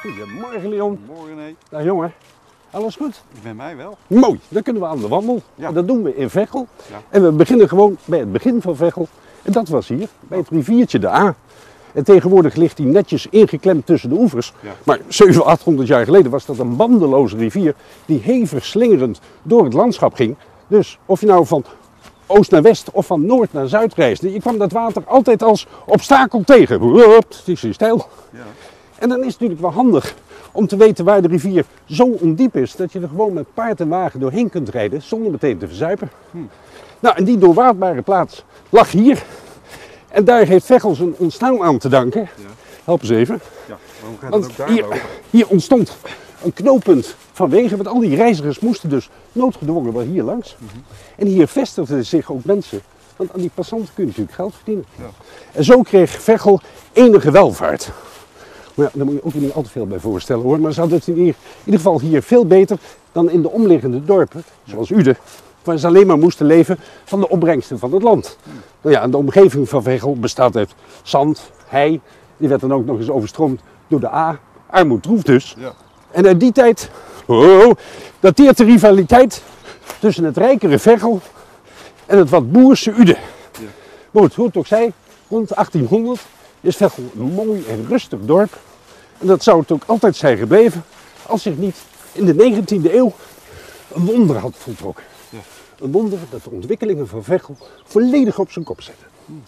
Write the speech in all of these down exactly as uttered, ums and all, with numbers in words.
Goedemorgen, Leon. Morgen, nee. Nou jongen, alles goed? Bij mij wel. Mooi, dan kunnen we aan de wandel. Ja. En dat doen we in Veghel. Ja. En we beginnen gewoon bij het begin van Veghel. En dat was hier, bij het riviertje de A. En tegenwoordig ligt hij netjes ingeklemd tussen de oevers. Ja. Maar zevenhonderd, achthonderd jaar geleden was dat een bandeloze rivier die hevig slingerend door het landschap ging. Dus of je nou van oost naar west of van noord naar zuid reisde, je kwam dat water altijd als obstakel tegen. Hup, het is hier stijl. Ja. En dan is het natuurlijk wel handig om te weten waar de rivier zo ondiep is dat je er gewoon met paard en wagen doorheen kunt rijden zonder meteen te verzuipen. Hm. Nou, en die doorwaadbare plaats lag hier. En daar heeft Veghel zijn ontstaan aan te danken. Ja. Help eens even. Ja, waarom gaat Want het ook daar hier, lopen? hier ontstond een knooppunt van wegen, want al die reizigers moesten dus noodgedwongen wel hier langs. Mm-hmm. En hier vestigden zich ook mensen, want aan die passanten kun je natuurlijk geld verdienen. Ja. En zo kreeg Veghel enige welvaart. Maar ja, daar moet je ook niet al te veel bij voorstellen hoor. Maar ze hadden het in ieder, in ieder geval hier veel beter dan in de omliggende dorpen, zoals Uden, waar ze alleen maar moesten leven van de opbrengsten van het land. Hm. Nou ja, en de omgeving van Veghel bestaat uit zand, hei, die werd dan ook nog eens overstroomd door de A. Armoedroef dus. Ja. En uit die tijd oh, dateert de rivaliteit tussen het rijkere Veghel en het wat boerse Uden. Ja. Maar goed, hoe het ook zij, rond achttienhonderd is Veghel een mooi en rustig dorp. En dat zou het ook altijd zijn gebleven als zich niet in de negentiende eeuw een wonder had voltrokken. Ja. Een wonder dat de ontwikkelingen van Veghel volledig op zijn kop zetten.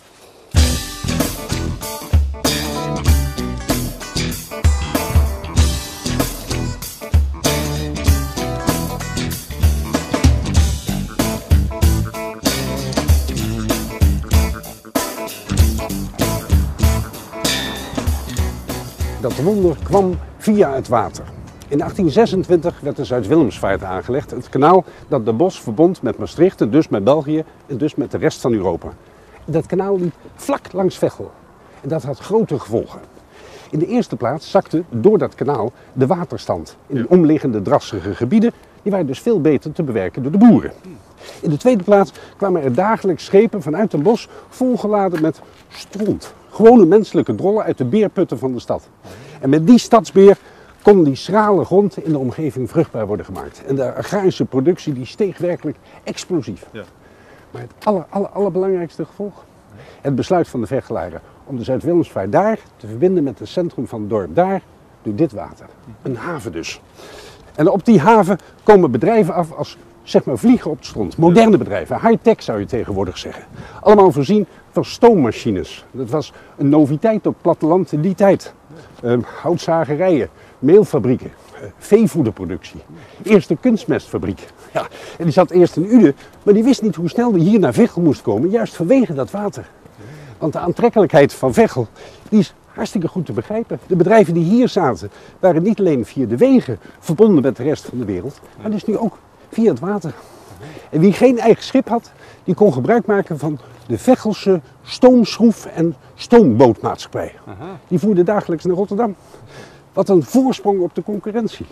Dat wonder kwam via het water. In achttien zesentwintig werd de Zuid-Willemsvaart aangelegd, het kanaal dat de Bosch verbond met Maastricht en dus met België en dus met de rest van Europa. Dat kanaal liep vlak langs Veghel en dat had grote gevolgen. In de eerste plaats zakte door dat kanaal de waterstand in de omliggende drassige gebieden. Die waren dus veel beter te bewerken door de boeren. In de tweede plaats kwamen er dagelijks schepen vanuit Den Bosch volgeladen met stront. Gewone menselijke drollen uit de beerputten van de stad. En met die stadsbeer kon die schrale grond in de omgeving vruchtbaar worden gemaakt. En de agrarische productie die steeg werkelijk explosief. Ja. Maar het aller, aller, allerbelangrijkste gevolg? Het besluit van de Vechelaren om de Zuid-Willemsvaart daar te verbinden met het centrum van het dorp daar, door dit water. Een haven dus. En op die haven komen bedrijven af als zeg maar vliegen op het strand. Moderne bedrijven, high-tech zou je tegenwoordig zeggen. Allemaal voorzien van stoommachines. Dat was een noviteit op het platteland in die tijd. Uh, houtzagerijen, meelfabrieken, uh, veevoederproductie. Eerst de kunstmestfabriek. Ja, en die zat eerst in Uden, maar die wist niet hoe snel die hier naar Veghel moest komen, juist vanwege dat water. Want de aantrekkelijkheid van Veghel, die is hartstikke goed te begrijpen. De bedrijven die hier zaten, waren niet alleen via de wegen verbonden met de rest van de wereld, maar dus nu ook via het water. En wie geen eigen schip had, die kon gebruik maken van de Veghelse stoomschroef- en stoombootmaatschappij. Aha. Die voerde dagelijks naar Rotterdam. Wat een voorsprong op de concurrentie.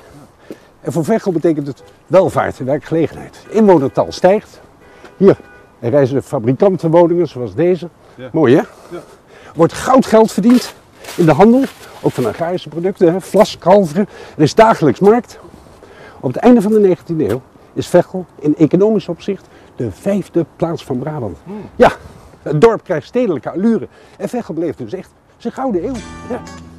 En voor Veghel betekent het welvaart en werkgelegenheid. Inwonertal stijgt. Hier er reizen fabrikantenwoningen zoals deze. Ja. Mooi hè? Ja. Wordt goudgeld verdiend in de handel. Ook van agrarische producten, hè? Vlas, kalveren. Er is dagelijks markt. Op het einde van de negentiende eeuw is Veghel in economisch opzicht de vijfde plaats van Brabant. Hmm. Ja, het dorp krijgt stedelijke allure. En Veghel bleef dus echt zijn gouden eeuw. Ja.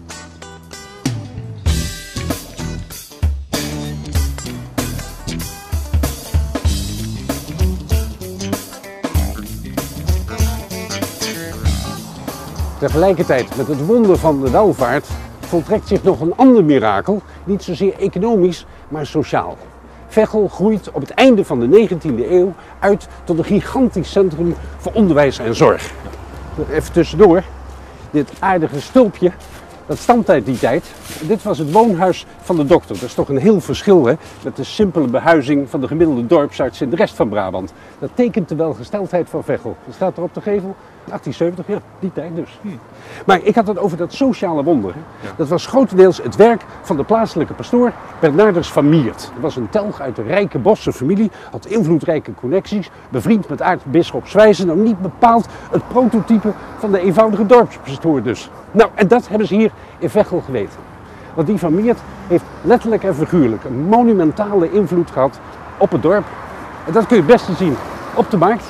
Tegelijkertijd met het wonder van de welvaart voltrekt zich nog een ander mirakel, niet zozeer economisch, maar sociaal. Veghel groeit op het einde van de negentiende eeuw uit tot een gigantisch centrum voor onderwijs en zorg. Even tussendoor, dit aardige stulpje, dat stamt uit die tijd. Dit was het woonhuis van de dokter. Dat is toch een heel verschil hè, met de simpele behuizing van de gemiddelde dorpsarts in de rest van Brabant. Dat tekent de welgesteldheid van Veghel. Dat staat er op de gevel, achttien zeventig, ja, die tijd dus. Hm. Maar ik had het over dat sociale wonder. Hè. Ja. Dat was grotendeels het werk van de plaatselijke pastoor Bernardus van Miert. Dat was een telg uit de rijke Bosse familie, had invloedrijke connecties, bevriend met aartsbisschop Zwijzen. Nou, niet bepaald het prototype van de eenvoudige dorpspastoor dus. Nou, en dat hebben ze hier in Veghel geweten. Want die van Miert heeft letterlijk en figuurlijk een monumentale invloed gehad op het dorp. En dat kun je het beste zien op de markt.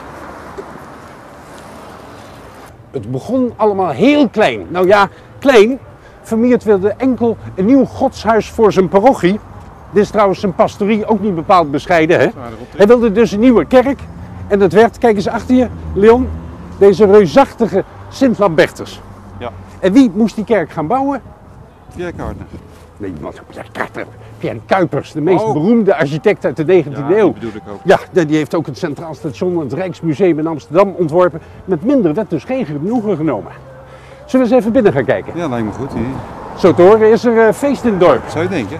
Het begon allemaal heel klein. Nou ja, klein. Van Miert wilde enkel een nieuw godshuis voor zijn parochie. Dit is trouwens zijn pastorie ook niet bepaald bescheiden. Hè? Hij wilde dus een nieuwe kerk. En dat werd, kijk eens achter je, Leon, deze reusachtige Sint-Lambertus. Ja. En wie moest die kerk gaan bouwen? Pierre Cardin. Nee, wat Pierre Cuypers, de meest Oh. beroemde architect uit de negentiende Ja, eeuw. die bedoel ik ook. Ja, die heeft ook het Centraal Station en het Rijksmuseum in Amsterdam ontworpen. Met minder werd dus geen genoegen genomen. Zullen we eens even binnen gaan kijken? Ja, lijkt me goed hier. Zo te horen is er uh, feest in het dorp. Zou je denken?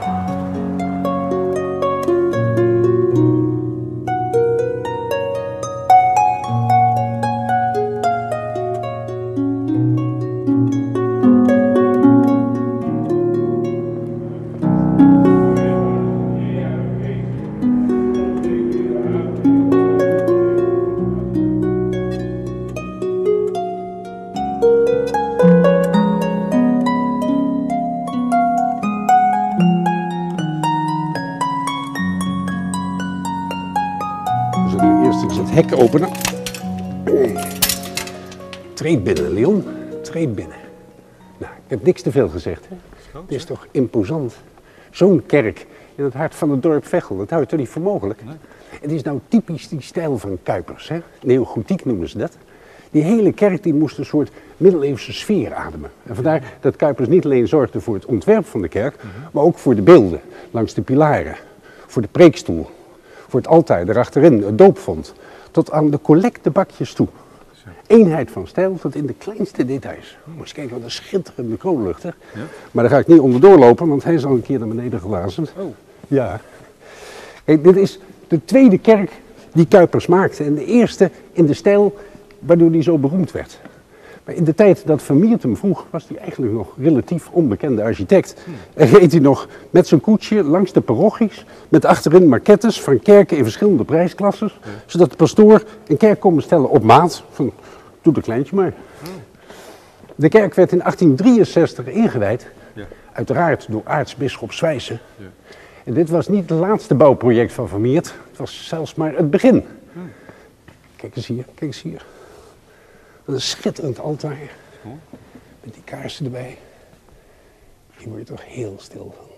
We zullen eerst eens het hek openen. Treed binnen, Leon. Treed binnen. Nou, ik heb niks te veel gezegd. Hè? Het is toch imposant. Zo'n kerk in het hart van het dorp Veghel, dat hou je toch niet voor mogelijk? Nee. Het is nou typisch die stijl van Cuypers, hè? Neogotiek noemen ze dat. Die hele kerk die moest een soort middeleeuwse sfeer ademen. En vandaar dat Cuypers niet alleen zorgde voor het ontwerp van de kerk, maar ook voor de beelden langs de pilaren, voor de preekstoel, voor het altaar daarachterin, het doopvont, tot aan de collectebakjes toe. Eenheid van stijl tot in de kleinste details. Moet eens kijken wat een schitterende kroonlucht, hè? Ja. Maar daar ga ik niet onderdoor lopen, want hij is al een keer naar beneden geblazen. Oh. Ja. Kijk, dit is de tweede kerk die Cuypers maakte en de eerste in de stijl waardoor hij zo beroemd werd. Maar in de tijd dat Van Miert hem vroeg, was hij eigenlijk nog relatief onbekende architect. En reed hij nog met zijn koetsje langs de parochies, met achterin maquettes van kerken in verschillende prijsklassen, zodat de pastoor een kerk kon bestellen op maat, van doe de kleintje maar. De kerk werd in achttien drieënzestig ingewijd, Ja. uiteraard door aartsbisschop Zwijsen. Ja. En dit was niet het laatste bouwproject van Van Miert, het was zelfs maar het begin. Kijk eens hier, kijk eens hier. Wat een schitterend altaar. Mooi. Met die kaarsen erbij. Hier word je toch heel stil van.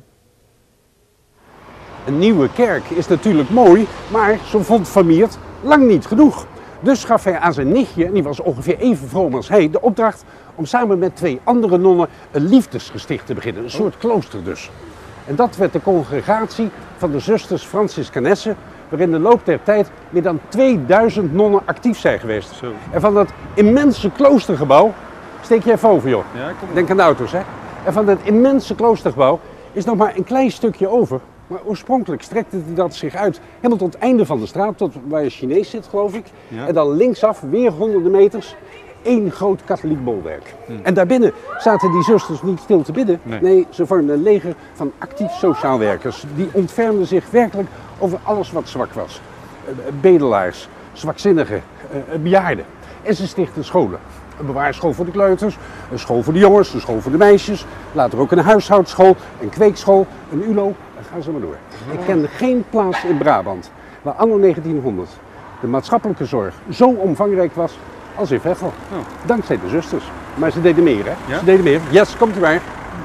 Een nieuwe kerk is natuurlijk mooi, maar zo vond Van Miert lang niet genoeg. Dus gaf hij aan zijn nichtje, en die was ongeveer even vroom als hij, de opdracht om samen met twee andere nonnen een liefdesgesticht te beginnen. Een soort klooster dus. En dat werd de congregatie van de zusters Franciscanessen, waarin de loop der tijd meer dan tweeduizend nonnen actief zijn geweest. Zo. En van dat immense kloostergebouw, steek je even over joh, Ja, kom op. denk aan de auto's hè. En van dat immense kloostergebouw is nog maar een klein stukje over. Maar oorspronkelijk strekte dat zich uit helemaal tot het einde van de straat, tot waar je Chinees zit geloof ik. Ja. En dan linksaf, weer honderden meters, één groot katholiek bolwerk. En daarbinnen zaten die zusters niet stil te bidden. Nee. Nee, ze vormden een leger van actief sociaal werkers. Die ontfermden zich werkelijk over alles wat zwak was. Eh, Bedelaars, zwakzinnigen, eh, bejaarden. En ze stichtten scholen. Een bewaarschool voor de kleuters, een school voor de jongens, een school voor de meisjes. Later ook een huishoudschool, een kweekschool, een U L O. Dan gaan ze maar door. Ik ken geen plaats in Brabant waar anno negentienhonderd de maatschappelijke zorg zo omvangrijk was als in Veghel. Oh. Dankzij de zusters. Maar ze deden meer, hè? Ja? Ze deden meer. Yes, komt u maar.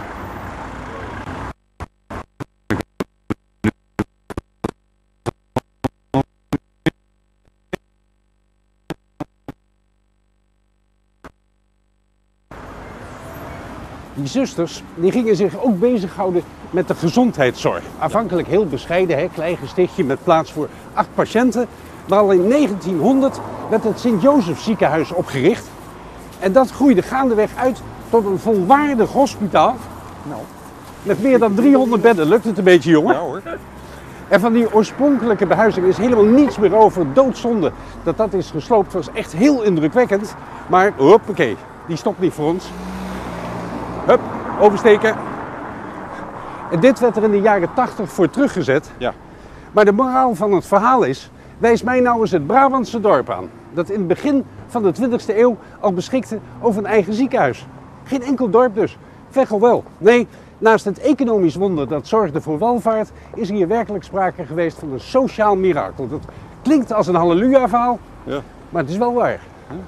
Die zusters die gingen zich ook bezighouden met de gezondheidszorg. Aanvankelijk heel bescheiden, hè? Klein gestichtje met plaats voor acht patiënten. Maar al in negentienhonderd werd het Sint-Jozef ziekenhuis opgericht. En dat groeide gaandeweg uit tot een volwaardig hospitaal. Nou. Met meer dan driehonderd bedden. Lukt het een beetje, jongen? Ja hoor. En van die oorspronkelijke behuizing is helemaal niets meer over. Doodzonde dat dat is gesloopt. Was echt heel indrukwekkend. Maar hoppakee, die stopt niet voor ons. Hup, oversteken. En dit werd er in de jaren tachtig voor teruggezet. Ja. Maar de moraal van het verhaal is, wijs mij nou eens het Brabantse dorp aan. Dat in het begin van de twintigste eeuw al beschikte over een eigen ziekenhuis. Geen enkel dorp dus. Veghel wel. Nee, Naast het economisch wonder dat zorgde voor welvaart, is hier werkelijk sprake geweest van een sociaal mirakel. Dat klinkt als een halleluja-verhaal, Ja. maar het is wel waar.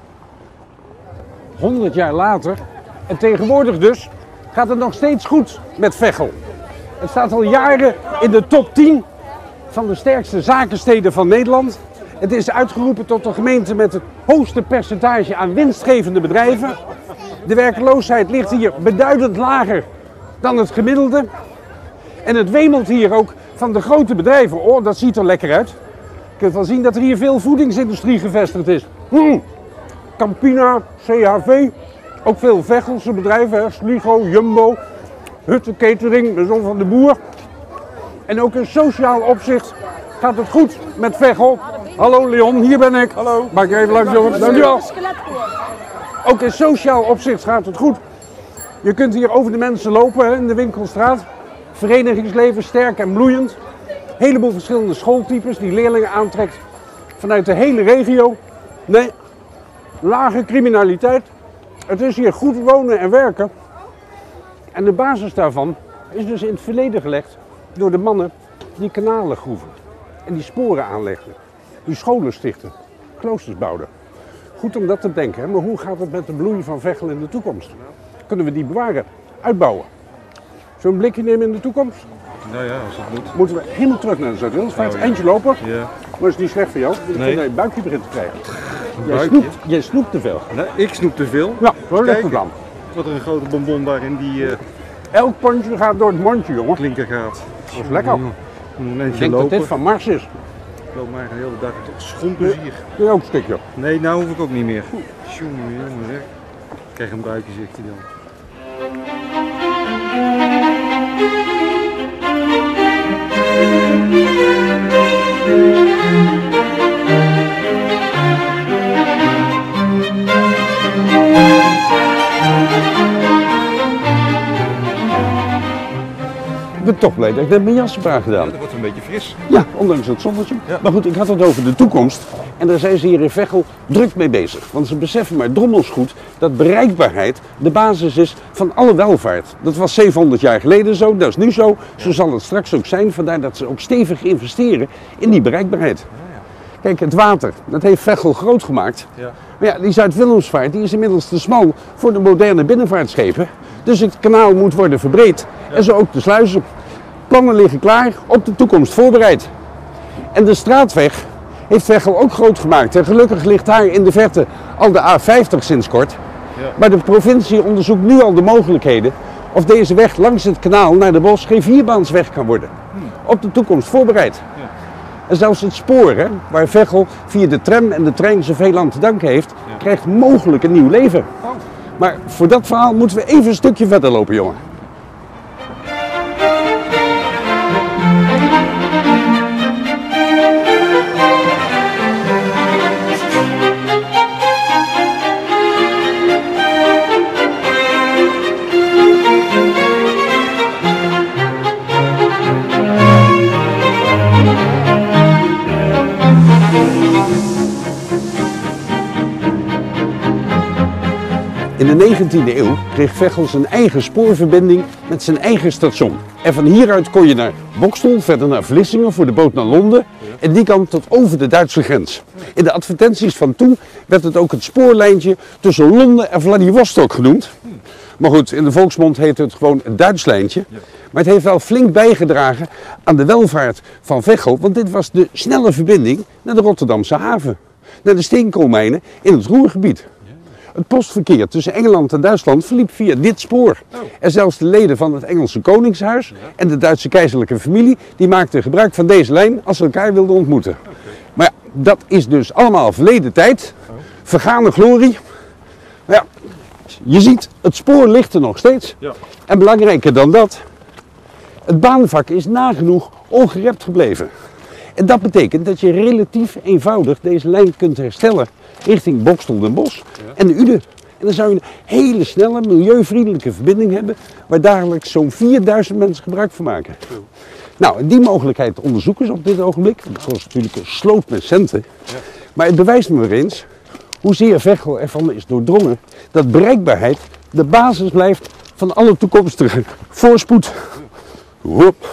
Honderd jaar later, en tegenwoordig dus, gaat het nog steeds goed met Veghel. Het staat al jaren in de top tien van de sterkste zakensteden van Nederland. Het is uitgeroepen tot de gemeente met het hoogste percentage aan winstgevende bedrijven. De werkloosheid ligt hier beduidend lager dan het gemiddelde. En het wemelt hier ook van de grote bedrijven. Oh, dat ziet er lekker uit. Je kunt wel zien dat er hier veel voedingsindustrie gevestigd is. Hmm. Campina, C H V, ook veel Veghelse bedrijven, hè. Sligo, Jumbo, Hutte Catering, de Zon van de Boer. En ook in sociaal opzicht gaat het goed met Veghel. Hallo Leon, hier ben ik. Hallo. Maak je even langs, jongen. Dankjewel. Ook in sociaal opzicht gaat het goed. Je kunt hier over de mensen lopen, hè, in de winkelstraat. Verenigingsleven sterk en bloeiend. Een heleboel verschillende schooltypes die leerlingen aantrekt vanuit de hele regio. Nee, lage criminaliteit. Het is hier goed wonen en werken. En de basis daarvan is dus in het verleden gelegd door de mannen die kanalen groeven. En die sporen aanlegden. Die scholen stichten. Kloosters bouwden. Goed om dat te denken, hè? Maar hoe gaat het met de bloei van Veghel in de toekomst? Kunnen we die bewaren, uitbouwen? Zo'n blikje nemen in de toekomst? Nou ja, als het moet. Moeten we helemaal terug naar de Zuid-Willemsvaart, Oh, ja. eindje lopen. Ja. Maar dat is niet slecht voor jou, want ik Nee. vind dat je een buikje begint te krijgen. Jij buikje? snoept, jij snoept te veel. Nee, ik snoep te veel. Ja, dat is Kijk. goed dan. Wat er een grote bonbon daar in die uh, Elk pondje gaat door het mondje, jongen. klinker gaat. Dat is lekker. Jongen, Een Ik eentje denk dat lopen. dit van Mars is. Ik loop maar een hele dag tot schomplezier. Doe je ook een stukje. Nee, nou hoef ik ook niet meer. Jongen, jongen zeg. Ik krijg een buikje, zegt hij dan. Ik ben toch blij dat ik net mijn jas heb aangedaan. Dat wordt een beetje fris. Ja, ondanks het zonnetje. Ja. Maar goed, ik had het over de toekomst. En daar zijn ze hier in Veghel druk mee bezig. Want ze beseffen maar drommels goed dat bereikbaarheid de basis is van alle welvaart. Dat was zevenhonderd jaar geleden zo, dat is nu zo. Zo zal het straks ook zijn. Vandaar dat ze ook stevig investeren in die bereikbaarheid. Kijk, het water, dat heeft Veghel groot gemaakt. Ja. Maar ja, die Zuid-Willemsvaart die is inmiddels te smal voor de moderne binnenvaartschepen. Dus het kanaal moet worden verbreed. En zo ook de sluizen. Plannen liggen klaar, op de toekomst voorbereid. En de straatweg heeft Veghel ook groot gemaakt. En gelukkig ligt daar in de verte al de A vijftig sinds kort. Ja. Maar de provincie onderzoekt nu al de mogelijkheden of deze weg langs het kanaal naar de Bos geen vierbaansweg kan worden. Op de toekomst voorbereid. Ja. En zelfs het spoor, hè, waar Veghel via de tram en de trein zoveel aan te danken heeft, Ja. krijgt mogelijk een nieuw leven. Oh. Maar voor dat verhaal moeten we even een stukje verder lopen, jongen. In de negentiende eeuw kreeg Veghel zijn eigen spoorverbinding met zijn eigen station. En van hieruit kon je naar Boxtel, verder naar Vlissingen voor de boot naar Londen en die kant tot over de Duitse grens. In de advertenties van toen werd het ook het spoorlijntje tussen Londen en Vladivostok genoemd. Maar goed, in de volksmond heet het gewoon het Duits lijntje. Maar het heeft wel flink bijgedragen aan de welvaart van Veghel, want dit was de snelle verbinding naar de Rotterdamse haven. Naar de steenkoolmijnen in het Roergebied. Het postverkeer tussen Engeland en Duitsland verliep via dit spoor. Oh. En zelfs de leden van het Engelse Koningshuis en de Duitse keizerlijke familie die maakten gebruik van deze lijn als ze elkaar wilden ontmoeten. Okay. Maar ja, dat is dus allemaal verleden tijd, vergane glorie. Maar ja, je ziet, het spoor ligt er nog steeds. Ja. En belangrijker dan dat, het baanvak is nagenoeg ongerept gebleven. En dat betekent dat je relatief eenvoudig deze lijn kunt herstellen richting Boxtel den Bosch en de Uden. En dan zou je een hele snelle, milieuvriendelijke verbinding hebben waar dagelijks zo'n vierduizend mensen gebruik van maken. Nou, en die mogelijkheid onderzoeken ze op dit ogenblik. Dat was natuurlijk een sloot met centen. Maar het bewijst me weer eens hoezeer Veghel ervan is doordrongen dat bereikbaarheid de basis blijft van alle toekomstige voorspoed. Hop.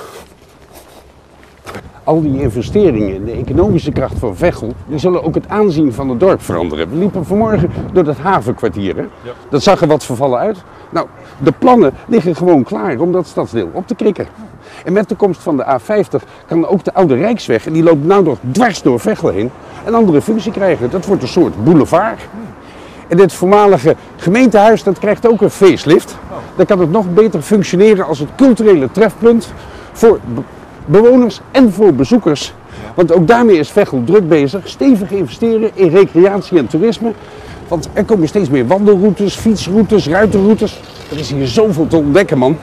Al die investeringen in de economische kracht van Veghel, die zullen ook het aanzien van het dorp veranderen. We liepen vanmorgen door dat havenkwartier. Hè? Ja. Dat zag er wat vervallen uit. Nou, de plannen liggen gewoon klaar om dat stadsdeel op te krikken. En met de komst van de A vijftig kan ook de oude Rijksweg, en die loopt nou nog dwars door Veghel heen, een andere functie krijgen. Dat wordt een soort boulevard. En dit voormalige gemeentehuis, dat krijgt ook een facelift. Dan kan het nog beter functioneren als het culturele trefpunt voor be- bewoners en voor bezoekers. Want ook daarmee is Veghel druk bezig, stevig investeren in recreatie en toerisme. Want er komen steeds meer wandelroutes, fietsroutes, ruitenroutes. Er is hier zoveel te ontdekken, man.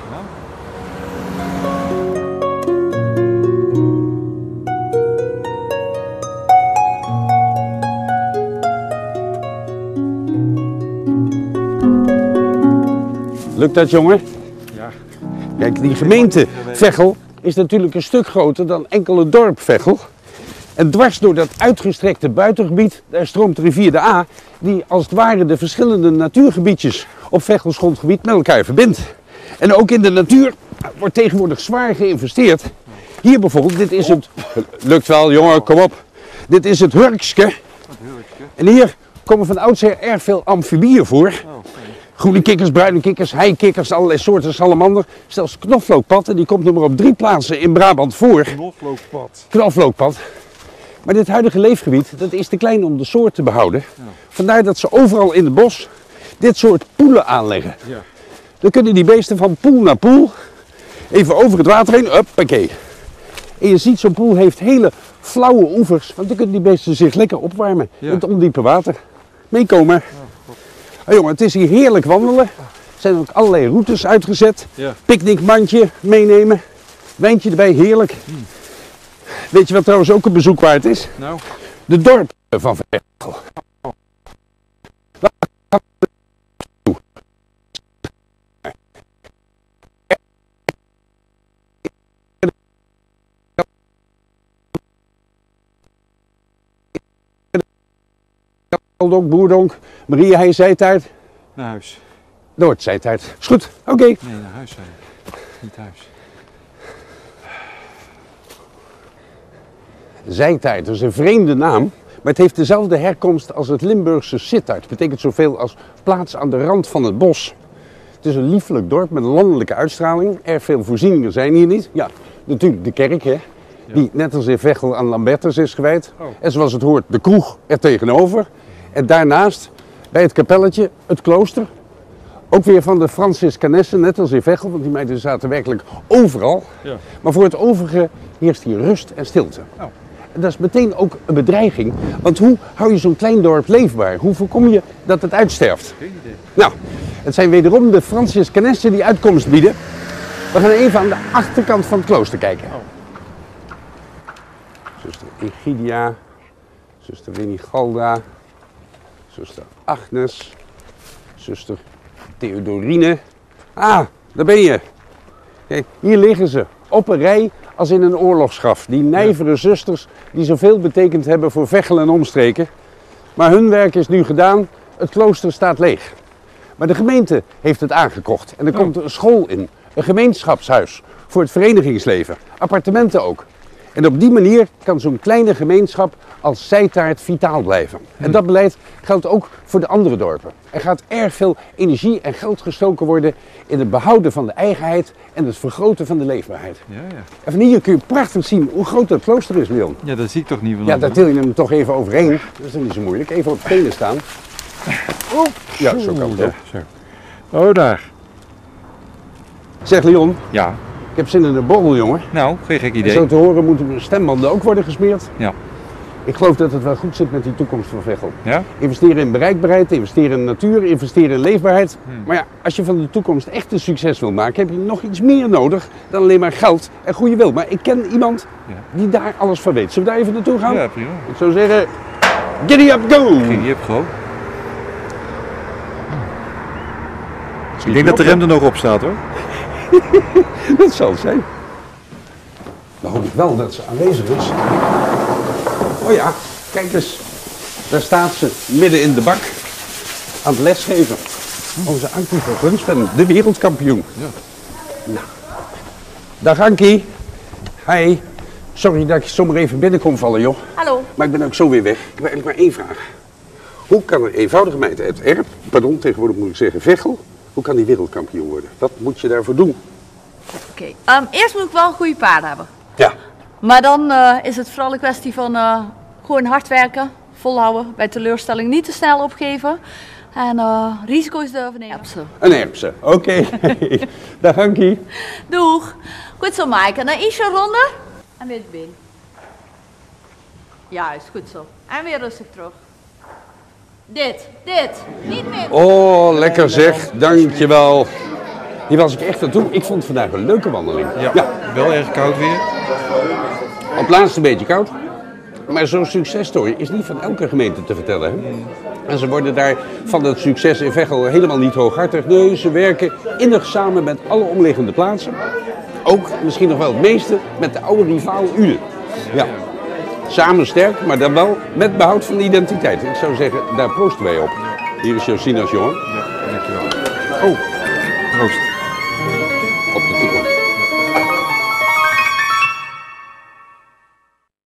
Lukt dat, jongen? Ja. Kijk, die gemeente Veghel is natuurlijk een stuk groter dan enkel het dorp Veghel. En dwars door dat uitgestrekte buitengebied, daar stroomt de rivier de A, die als het ware de verschillende natuurgebiedjes op Veghels grondgebied met elkaar verbindt. En ook in de natuur wordt tegenwoordig zwaar geïnvesteerd. Hier bijvoorbeeld, dit is het... Lukt wel, jongen, kom op. Dit is het Hurkske. En hier komen van oudsher erg veel amfibieën voor. Groene kikkers, bruine kikkers, heikikkers, allerlei soorten salamander. Zelfs knoflookpad, en die komt nog maar op drie plaatsen in Brabant voor. Knoflookpad. Knoflookpad. Maar dit huidige leefgebied, dat is te klein om de soort te behouden. Ja. Vandaar dat ze overal in het bos dit soort poelen aanleggen. Ja. Dan kunnen die beesten van poel naar poel even over het water heen, uppakee. En je ziet, zo'n poel heeft hele flauwe oevers, want dan kunnen die beesten zich lekker opwarmen ja. in het ondiepe water. Meekomen. Ja, oh, jongen, het is hier heerlijk wandelen. Er zijn ook allerlei routes uitgezet. Ja. Picknickmandje meenemen. Wijntje erbij, heerlijk. Hmm. Weet je wat trouwens ook een bezoek waard is? Nou? De dorpen van Veghel. Boerdonk, Boerdonk, Maria Heij, Zijtaart. Naar huis. Noord, Zijtaart. Is goed, oké. Okay. Nee, naar huis zijn. Niet thuis. Zijtaart, dat is een vreemde naam, maar het heeft dezelfde herkomst als het Limburgse Sittard. Het betekent zoveel als plaats aan de rand van het bos. Het is een liefelijk dorp met een landelijke uitstraling. Erg veel voorzieningen zijn hier niet. Ja, natuurlijk de kerk, hè, die net als in Veghel aan Lambertus is gewijd. Oh. En zoals het hoort, de kroeg er tegenover. En daarnaast, bij het kapelletje, het klooster. Ook weer van de Franciscanessen, net als in Veghel, want die meiden zaten werkelijk overal. Ja. Maar voor het overige heerst hier rust en stilte. Oh. En dat is meteen ook een bedreiging, want hoe hou je zo'n klein dorp leefbaar? Hoe voorkom je dat het uitsterft? Geen idee. Nou, het zijn wederom de Franciscanessen die uitkomst bieden. We gaan even aan de achterkant van het klooster kijken. Oh. Zuster Egidia, zuster Winigalda, zuster Agnes, zuster Theodorine. Ah, daar ben je. Kijk, hier liggen ze, op een rij als in een oorlogsgraf. Die nijvere zusters die zoveel betekend hebben voor Veghel en omstreken. Maar hun werk is nu gedaan, het klooster staat leeg. Maar de gemeente heeft het aangekocht en er komt een school in, een gemeenschapshuis voor het verenigingsleven, appartementen ook. En op die manier kan zo'n kleine gemeenschap als Zijtaart vitaal blijven. En dat beleid geldt ook voor de andere dorpen. Er gaat erg veel energie en geld gestoken worden in het behouden van de eigenheid en het vergroten van de leefbaarheid. Ja, ja. En van hier kun je prachtig zien hoe groot dat klooster is, Leon. Ja, dat zie ik toch niet van. Ja, daar til je hem toch even overheen. Dat is toch niet zo moeilijk. Even op tenen staan. Oh. Ja, zo kan het ook. Zo. Oh, daar. Zeg Leon. Ja. Ik heb zin in een borrel, jongen. Nou, geen gek idee. En zo te horen moeten de stembanden ook worden gesmeerd. Ja. Ik geloof dat het wel goed zit met die toekomst van Veghel. Ja? Investeren in bereikbaarheid, investeren in natuur, investeren in leefbaarheid. Hmm. Maar ja, als je van de toekomst echt een succes wil maken, heb je nog iets meer nodig dan alleen maar geld en goede wil. Maar ik ken iemand ja. die daar alles van weet. Zullen we daar even naartoe gaan? Ja, prima. Ik zou zeggen, giddy up, go! Giddy up, go. Ik denk dat de rem er nog op staat, hoor. Dat zal het zijn. Dan hoop ik wel dat ze aanwezig is. Oh ja, kijk eens. Daar staat ze midden in de bak aan het lesgeven. Onze actieve gunstfan, de wereldkampioen. Ja. Nou. Dag Ankie. Hi. Sorry dat ik zomaar even binnen kon vallen, joh. Hallo. Maar ik ben ook zo weer weg. Ik heb eigenlijk maar één vraag. Hoe kan een eenvoudige meid uit Erp, pardon, tegenwoordig moet ik zeggen Veghel, hoe kan die wereldkampioen worden? Wat moet je daarvoor doen? Oké, okay. um, eerst moet ik wel een goede paard hebben. Ja. Maar dan uh, is het vooral een kwestie van uh, gewoon hard werken, volhouden, bij teleurstelling niet te snel opgeven en uh, risico's durven nemen. Een Erpse, oké. Okay. Dag Ankie. Doeg. Goed zo Maaike, dan ietsje ronde en weer het been. Juist, goed zo. En weer rustig terug. Dit, dit, niet meer. Oh, lekker zeg, dankjewel. Hier was ik echt aan toe. Ik vond het vandaag een leuke wandeling. Ja, ja. Wel erg koud weer. Op het laatst een beetje koud. Maar zo'n successtory is niet van elke gemeente te vertellen. Hè? En ze worden daar van het succes in Veghel helemaal niet hooghartig. Nee, ze werken innig samen met alle omliggende plaatsen. Ook misschien nog wel het meeste met de oude rivaal Uden. Ja. Samen sterk, maar dan wel met behoud van de identiteit. Ik zou zeggen, daar proosten wij op. Hier is jouw sinaas, jongen. Ja, dankjewel. Oh, proost.